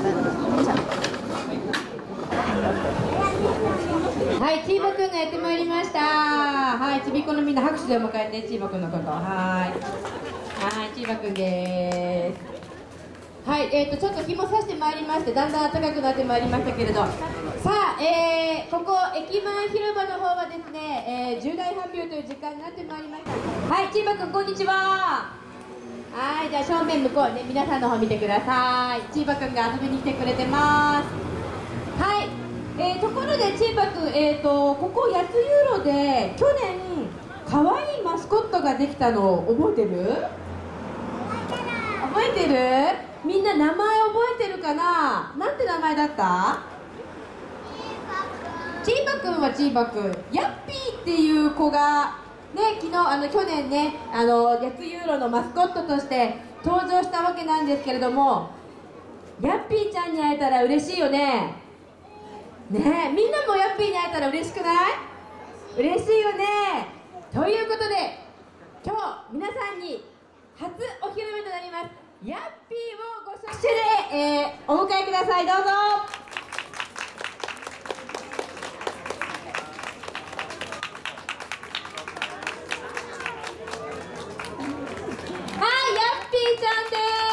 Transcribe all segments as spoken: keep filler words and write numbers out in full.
はい、チーバくんがやってまいりました。はい、ちびっこのみんな拍手で迎えて、チーバくんのこと。はい。はい、チーバくんです。はい、えーと、ちょっと日も差してまいりまして、だんだん暖かくなってまいりましたけれど。さあ、えー、ここ駅前広場の方はですね、えー、重大発表という時間になってまいりました。はい、チーバくん、こんにちは。はい、じゃあ正面向こうね、皆さんの方見てください。チーバくんが遊びに来てくれてます。はい、えー、ところでチーバくん、えーと、ここ八つユーロで去年可愛いマスコットができたの覚えてる？覚えてる？みんな名前覚えてるかな？なんて名前だった？チーバくんはチーバくん、ヤッピーっていう子がね、昨日あの去年ね、あの八つユーロのマスコットとして登場したわけなんですけれども、ヤッピーちゃんに会えたら嬉しいよね。ねえ、みんなもヤッピーに会えたら嬉しくない？嬉しいよね。ということで今日皆さんに初お披露目となりますヤッピーをご紹介で、えー、お迎えください。どうぞ。はい、ヤッピーちゃん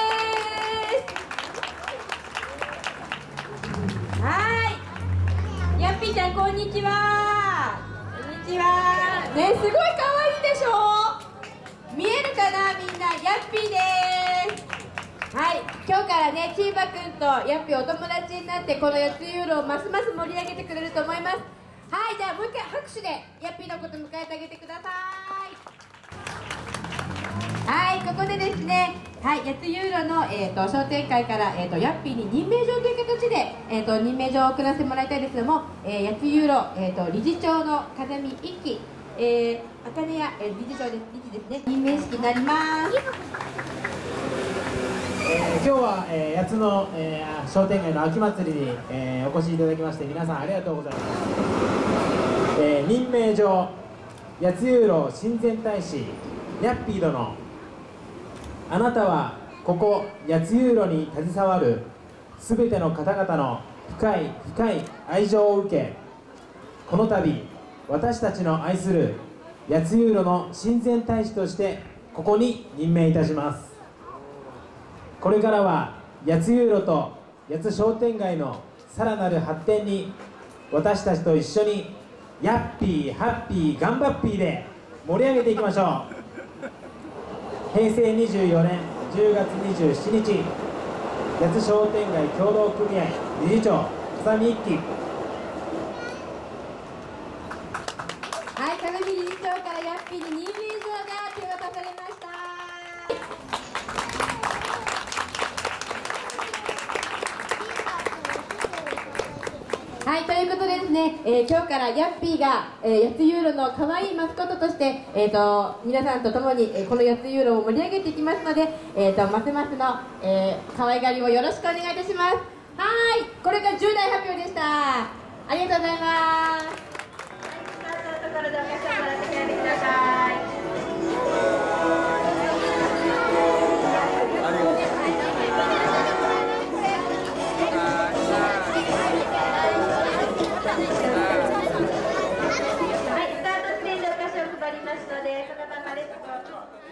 です。はい、ヤッピーちゃん、こんにちは。こんにちは。ね、すごい可愛いでしょ。見えるかな、みんな。ヤッピーです。はい、今日からね、チーバくんとヤッピーお友達になって、この八つユーロをますます盛り上げてくれると思います。はい、じゃあもう一回拍手でヤッピーのこと迎えてあげてください。はい、ここでですね、はい、八つユーロの、えー、と商店会から、えー、とヤッピーに任命状という形で、えー、と任命状を送らせてもらいたいですけども、えー、八つユーロ、えー、と理事長の風見一輝、えー、茜谷、えー、理事長です、理事ですね、任命式になります。 えー、今日は、えー、八つの、えー、商店街の秋祭りに、えー、お越しいただきまして皆さんありがとうございます。えー、任命状八つユーロ親善大使ヤッピー殿、あなたはここ八つユーロに携わるすべての方々の深い深い愛情を受け、この度私たちの愛する八つユーロの親善大使としてここに任命いたします。これからは八つユーロと八つ商店街のさらなる発展に私たちと一緒にヤッピーハッピーガンバッピーで盛り上げていきましょう。へいせいにじゅうよねんじゅうがつにじゅうしちにち、八つ商店街協同組合理事長風見一輝。 はい、風見理事長からヤッピーに任命状が手渡されました。はい、ということでですね、えー、今日からヤッピーが、えー、八つユーロの可愛いマスコットとして、えー、と皆さんと共に、えー、この八つユーロを盛り上げていきますので、えー、とますますの、えー、可愛がりをよろしくお願いいたします。はい、これが重大発表でした。ありがとうございます。はい、スタートのところでお客様から手を挙げてください。はい、スタート地点でお菓子を配りますので、そのままレッツゴー。